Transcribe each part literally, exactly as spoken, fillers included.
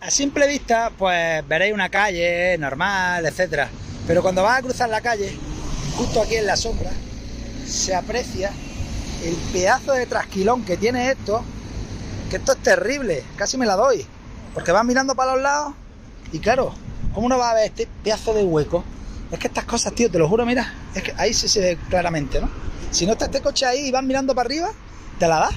A simple vista, pues veréis una calle normal, etcétera. Pero cuando vas a cruzar la calle, justo aquí en la sombra, se aprecia el pedazo de trasquilón que tiene esto, que esto es terrible, casi me la doy, porque vas mirando para los lados y claro, ¿cómo no va a ver este pedazo de hueco? Es que estas cosas, tío, te lo juro, mira, es que ahí sí se ve claramente, ¿no? Si no está este coche ahí y vas mirando para arriba, te la das.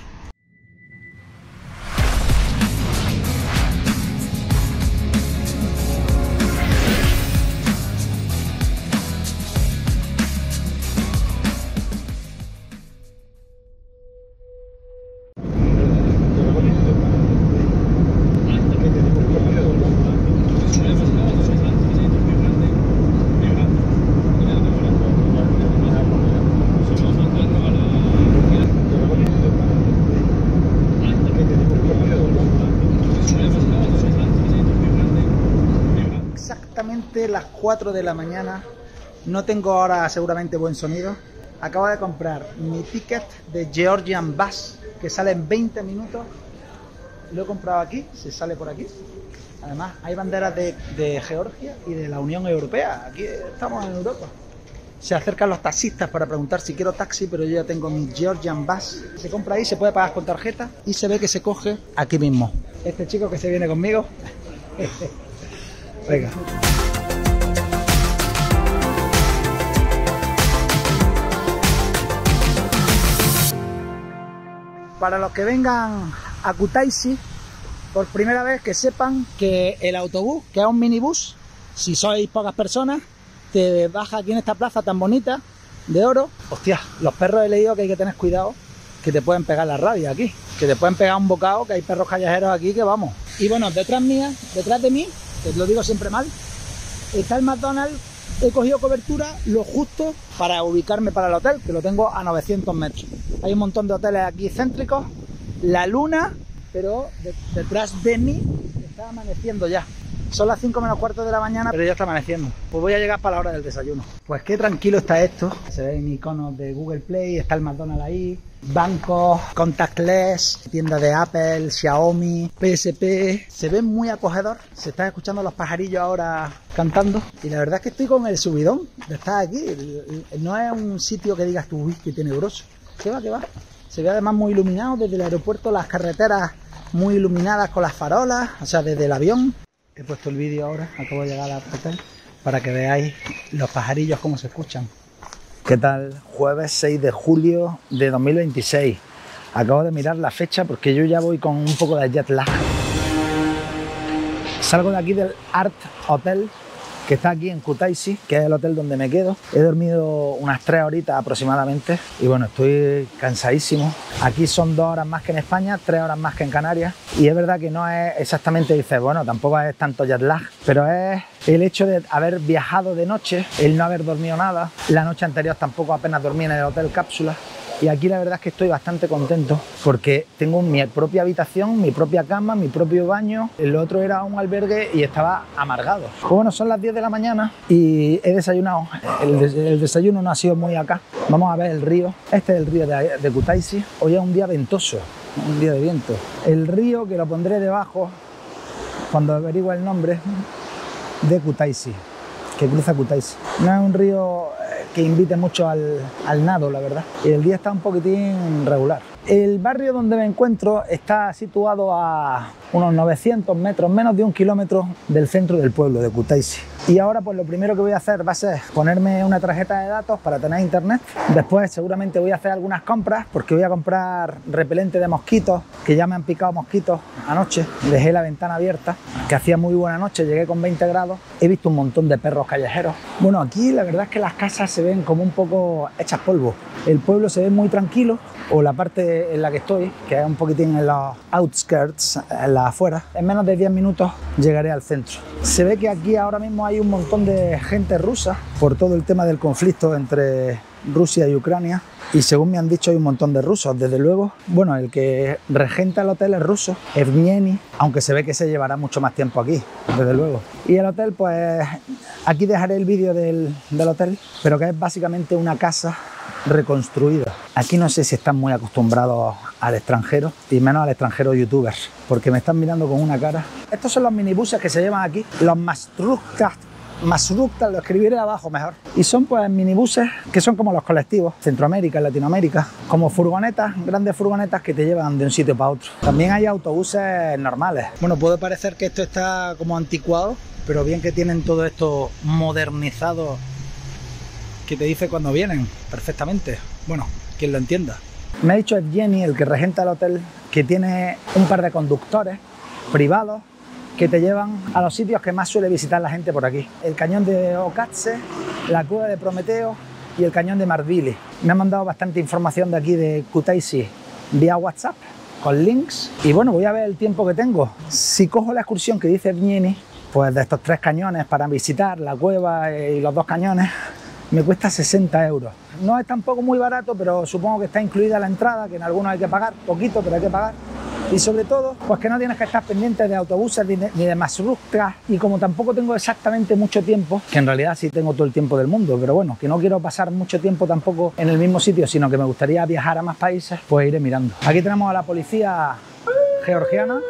Las cuatro de la mañana, no tengo ahora seguramente buen sonido. Acabo de comprar mi ticket de Georgian Bus que sale en veinte minutos. Lo he comprado aquí, se sale por aquí. Además hay banderas de, de Georgia y de la Unión Europea. Aquí estamos en Europa. Se acercan los taxistas para preguntar si quiero taxi, pero yo ya tengo mi Georgian Bus. Se compra ahí, se puede pagar con tarjeta y se ve que se coge aquí mismo. Este chico que se viene conmigo. Venga. Para los que vengan a Kutaisi por primera vez, que sepan que el autobús, que es un minibús, si sois pocas personas, te baja aquí en esta plaza tan bonita de oro. Hostia, los perros he leído que hay que tener cuidado, que te pueden pegar la rabia aquí, que te pueden pegar un bocado, que hay perros callejeros aquí que vamos. Y bueno, detrás mía, detrás de mí, que lo digo siempre mal, está el McDonald's. He cogido cobertura lo justo para ubicarme para el hotel, que lo tengo a novecientos metros. Hay un montón de hoteles aquí céntricos. La luna, pero de, detrás de mí está amaneciendo ya. Son las cinco menos cuarto de la mañana, pero ya está amaneciendo. Pues voy a llegar para la hora del desayuno. Pues qué tranquilo está esto. Se ven iconos de Google Play, está el McDonald's ahí, bancos, contactless, tiendas de Apple, Xiaomi, P S P. Se ve muy acogedor. Se están escuchando los pajarillos ahora cantando. Y la verdad es que estoy con el subidón de estar aquí. No es un sitio que digas tú, uy, qué tenebroso. ¿Qué va, qué va? Se ve además muy iluminado desde el aeropuerto, las carreteras muy iluminadas con las farolas, o sea, desde el avión. He puesto el vídeo ahora, acabo de llegar al hotel, para que veáis los pajarillos cómo se escuchan. ¿Qué tal? Jueves seis de julio de dos mil veintiséis. Acabo de mirar la fecha porque yo ya voy con un poco de jet lag. Salgo de aquí del Art Hotel, que está aquí en Kutaisi, que es el hotel donde me quedo. He dormido unas tres horitas aproximadamente y bueno, estoy cansadísimo. Aquí son dos horas más que en España, tres horas más que en Canarias. Y es verdad que no es exactamente, dices, bueno, tampoco es tanto jet lag, pero es el hecho de haber viajado de noche, el no haber dormido nada. La noche anterior tampoco apenas dormí en el hotel cápsula. Y aquí la verdad es que estoy bastante contento porque tengo mi propia habitación, mi propia cama, mi propio baño. El otro era un albergue y estaba amargado. Pues bueno, son las diez de la mañana y he desayunado. El, des el desayuno no ha sido muy acá. Vamos a ver el río. Este es el río de, de Kutaisi. Hoy es un día ventoso, un día de viento. El río, que lo pondré debajo cuando averigüe el nombre, de Kutaisi, que cruza Kutaisi. No es un río que invite mucho al, al nado, la verdad. Y el día está un poquitín regular. El barrio donde me encuentro está situado a unos novecientos metros, menos de un kilómetro del centro del pueblo de Kutaisi. Y ahora pues lo primero que voy a hacer va a ser ponerme una tarjeta de datos para tener internet. Después seguramente voy a hacer algunas compras porque voy a comprar repelente de mosquitos, que ya me han picado mosquitos anoche. Dejé la ventana abierta, que hacía muy buena noche, llegué con veinte grados. He visto un montón de perros callejeros. Bueno, aquí la verdad es que las casas se ven como un poco hechas polvo. El pueblo se ve muy tranquilo, o la parte en la que estoy, que es un poquitín en los outskirts, en las afueras. En menos de diez minutos llegaré al centro. Se ve que aquí ahora mismo hay un montón de gente rusa por todo el tema del conflicto entre Rusia y Ucrania. Y según me han dicho hay un montón de rusos, desde luego. Bueno, el que regenta el hotel es ruso, Evgeny, aunque se ve que se llevará mucho más tiempo aquí, desde luego. Y el hotel, pues aquí dejaré el vídeo del, del hotel, pero que es básicamente una casa reconstruida. Aquí no sé si están muy acostumbrados al extranjero y menos al extranjero youtubers, porque me están mirando con una cara. Estos son los minibuses que se llevan aquí, los maršrutkas. Maršrutkas, lo escribiré abajo mejor. Y son pues minibuses que son como los colectivos, Centroamérica, Latinoamérica, como furgonetas, grandes furgonetas que te llevan de un sitio para otro. También hay autobuses normales. Bueno, puede parecer que esto está como anticuado, pero bien que tienen todo esto modernizado, que te dice cuando vienen perfectamente. Bueno, quien lo entienda. Me ha dicho Evgeny, el que regenta el hotel, que tiene un par de conductores privados que te llevan a los sitios que más suele visitar la gente por aquí. El cañón de Okatse, la cueva de Prometeo y el cañón de Mardvili. Me han mandado bastante información de aquí de Kutaisi vía WhatsApp, con links. Y bueno, voy a ver el tiempo que tengo. Si cojo la excursión que dice Evgeny, pues de estos tres cañones para visitar la cueva y los dos cañones, me cuesta sesenta euros. No es tampoco muy barato, pero supongo que está incluida la entrada, que en algunos hay que pagar, poquito, pero hay que pagar. Y sobre todo, pues que no tienes que estar pendiente de autobuses ni de, ni de maršrutkas. Y como tampoco tengo exactamente mucho tiempo, que en realidad sí tengo todo el tiempo del mundo, pero bueno, que no quiero pasar mucho tiempo tampoco en el mismo sitio, sino que me gustaría viajar a más países, pues iré mirando. Aquí tenemos a la policía georgiana.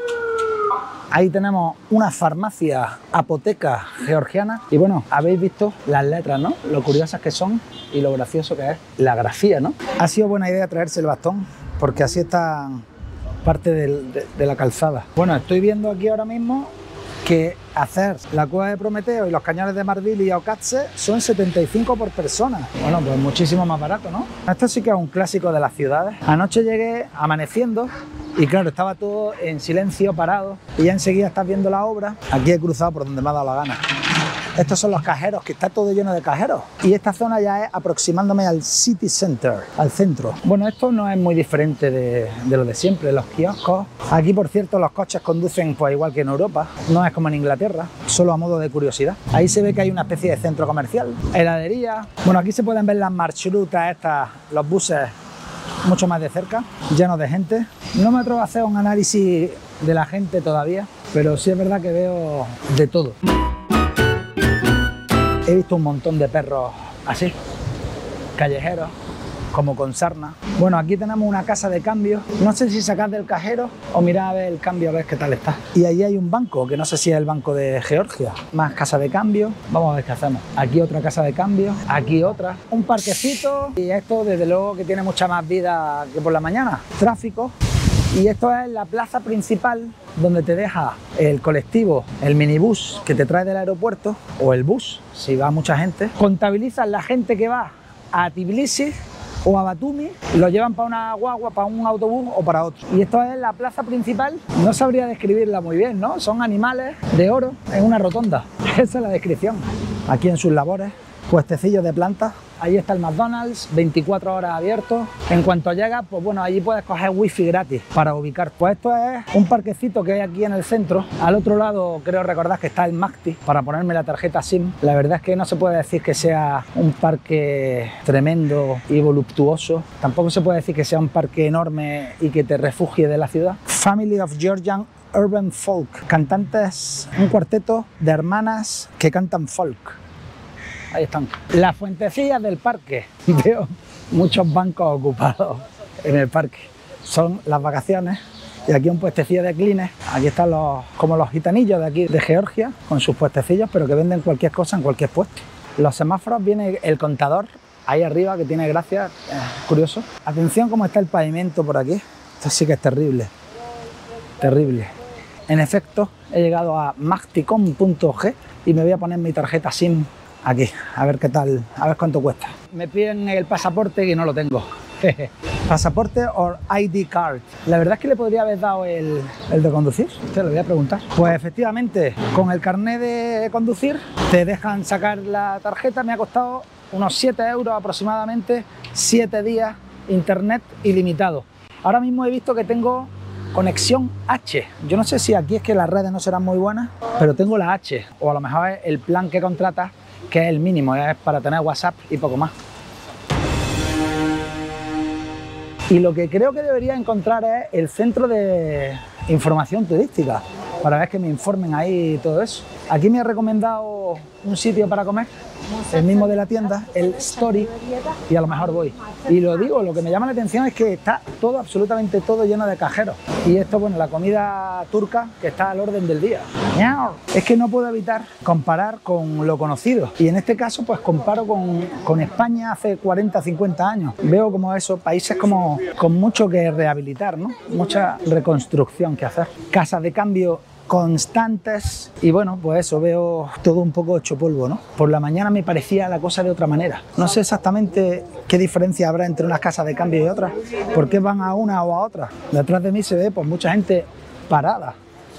Ahí tenemos una farmacia apoteca georgiana. Y bueno, habéis visto las letras, ¿no? Lo curiosas que son y lo gracioso que es la grafía, ¿no? Ha sido buena idea traerse el bastón, porque así están parte del, de, de la calzada. Bueno, estoy viendo aquí ahora mismo que hacer la cueva de Prometeo y los cañones de Mardvili y Okatse son setenta y cinco por persona. Bueno, pues muchísimo más barato, ¿no? Esto sí que es un clásico de las ciudades. Anoche llegué amaneciendo y claro, estaba todo en silencio, parado, y ya enseguida estás viendo la obra. Aquí he cruzado por donde me ha dado la gana. Estos son los cajeros, que está todo lleno de cajeros. Y esta zona ya es aproximándome al City Center, al centro. Bueno, esto no es muy diferente de, de lo de siempre, los kioscos. Aquí, por cierto, los coches conducen pues igual que en Europa. No es como en Inglaterra, solo a modo de curiosidad. Ahí se ve que hay una especie de centro comercial, heladería. Bueno, aquí se pueden ver las maršrutas estas, los buses mucho más de cerca, llenos de gente. No me atrevo a hacer un análisis de la gente todavía, pero sí es verdad que veo de todo. He visto un montón de perros así, callejeros, como con sarna. Bueno, aquí tenemos una casa de cambio. No sé si sacar del cajero o mirar a ver el cambio, a ver qué tal está. Y ahí hay un banco, que no sé si es el Banco de Georgia. Más casa de cambio. Vamos a ver qué hacemos. Aquí otra casa de cambio, aquí otra. Un parquecito. Y esto, desde luego, que tiene mucha más vida que por la mañana. Tráfico. Y esto es la plaza principal donde te deja el colectivo, el minibús que te trae del aeropuerto, o el bus, si va mucha gente. Contabilizan la gente que va a Tbilisi o a Batumi y lo llevan para una guagua, para un autobús o para otro. Y esto es la plaza principal. No sabría describirla muy bien, ¿no? Son animales de oro en una rotonda. Esa es la descripción. Aquí en sus labores, puestecillos de plantas. Ahí está el McDonald's, veinticuatro horas abierto. En cuanto llegas, pues bueno, allí puedes coger wifi gratis para ubicar. Pues esto es un parquecito que hay aquí en el centro. Al otro lado, creo recordar que está el Makti para ponerme la tarjeta SIM. La verdad es que no se puede decir que sea un parque tremendo y voluptuoso. Tampoco se puede decir que sea un parque enorme y que te refugie de la ciudad. Family of Georgian Urban Folk. Cantantes, un cuarteto de hermanas que cantan folk. Ahí están. Las fuentecillas del parque. Veo muchos bancos ocupados en el parque. Son las vacaciones. Y aquí un puestecillo de clines. Aquí están los, como los gitanillos de aquí de Georgia, con sus puestecillos, pero que venden cualquier cosa en cualquier puesto. Los semáforos, viene el contador ahí arriba, que tiene gracia, eh, curioso. Atención cómo está el pavimento por aquí. Esto sí que es terrible. Terrible. En efecto, he llegado a makticom punto g y me voy a poner mi tarjeta SIM aquí, a ver qué tal, a ver cuánto cuesta. Me piden el pasaporte y no lo tengo. ¿Pasaporte o I D card? La verdad es que le podría haber dado el, el de conducir. Te lo voy a preguntar. Pues efectivamente, con el carnet de conducir te dejan sacar la tarjeta. Me ha costado unos siete euros aproximadamente, siete días, internet ilimitado. Ahora mismo he visto que tengo conexión H. Yo no sé si aquí es que las redes no serán muy buenas, pero tengo la H, o a lo mejor es el plan que contratas, que es el mínimo, es para tener WhatsApp y poco más. Y lo que creo que debería encontrar es el centro de información turística, para ver que me informen ahí y todo eso. Aquí me ha recomendado un sitio para comer, el mismo de la tienda, el Story, y a lo mejor voy. Y lo digo, lo que me llama la atención es que está todo, absolutamente todo lleno de cajeros. Y esto, bueno, la comida turca que está al orden del día. Es que no puedo evitar comparar con lo conocido. Y en este caso, pues comparo con, con España hace cuarenta, cincuenta años. Veo como esos países como con mucho que rehabilitar, ¿no? Mucha reconstrucción que hacer. Casas de cambio constantes y bueno, pues eso, veo todo un poco hecho polvo, ¿no? Por la mañana me parecía la cosa de otra manera. No sé exactamente qué diferencia habrá entre unas casas de cambio y otras, por qué van a una o a otra. Detrás de mí se ve pues mucha gente parada.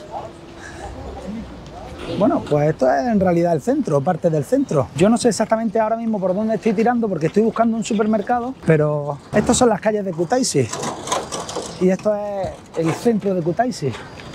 Bueno, pues esto es en realidad el centro, parte del centro. Yo no sé exactamente ahora mismo por dónde estoy tirando porque estoy buscando un supermercado, pero estas son las calles de Kutaisi y esto es el centro de Kutaisi.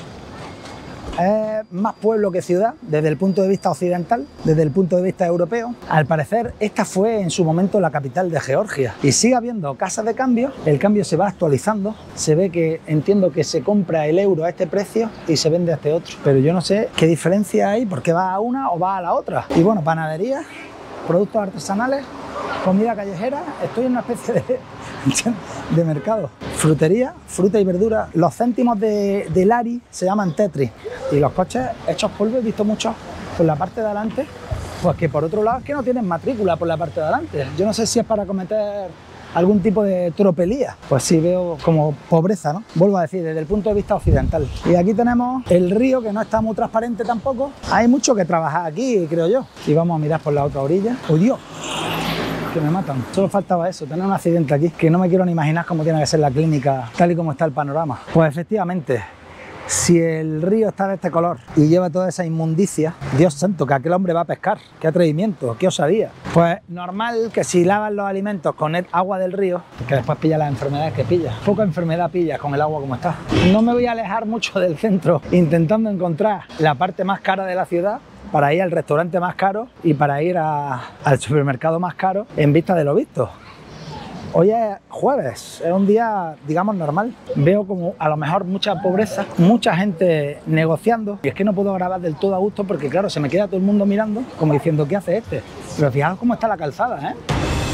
Es más pueblo que ciudad desde el punto de vista occidental, desde el punto de vista europeo. Al parecer esta fue en su momento la capital de Georgia y sigue habiendo casas de cambio, el cambio se va actualizando, se ve que entiendo que se compra el euro a este precio y se vende a este otro, pero yo no sé qué diferencia hay, por qué va a una o va a la otra. Y bueno, panadería, productos artesanales, comida callejera, estoy en una especie de, de mercado. Frutería, fruta y verdura, los céntimos de, de Lari se llaman Tetris y los coches hechos polvo he visto muchos por la parte de adelante, pues que por otro lado es que no tienen matrícula por la parte de adelante. Yo no sé si es para cometer algún tipo de tropelía, pues sí veo como pobreza, ¿no? Vuelvo a decir, desde el punto de vista occidental. Y aquí tenemos el río que no está muy transparente tampoco, hay mucho que trabajar aquí, creo yo. Y vamos a mirar por la otra orilla. ¡Oh, Dios! Que me matan. Solo faltaba eso, tener un accidente aquí, que no me quiero ni imaginar cómo tiene que ser la clínica tal y como está el panorama. Pues efectivamente, si el río está de este color y lleva toda esa inmundicia, Dios santo, que aquel hombre va a pescar, qué atrevimiento, qué osadía. Pues normal que si lavas los alimentos con el agua del río, que después pilla las enfermedades que pilla. Poca enfermedad pilla con el agua como está. No me voy a alejar mucho del centro intentando encontrar la parte más cara de la ciudad, para ir al restaurante más caro y para ir a, al supermercado más caro en vista de lo visto. Hoy es jueves, es un día, digamos, normal. Veo como a lo mejor mucha pobreza, mucha gente negociando y es que no puedo grabar del todo a gusto porque claro, se me queda todo el mundo mirando como diciendo ¿qué hace este? Pero fijaos cómo está la calzada, ¿eh?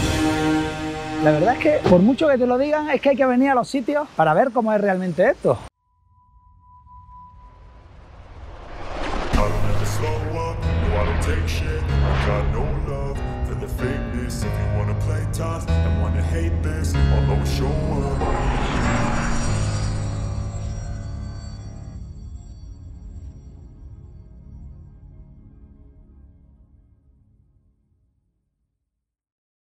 La verdad es que por mucho que te lo digan es que hay que venir a los sitios para ver cómo es realmente esto.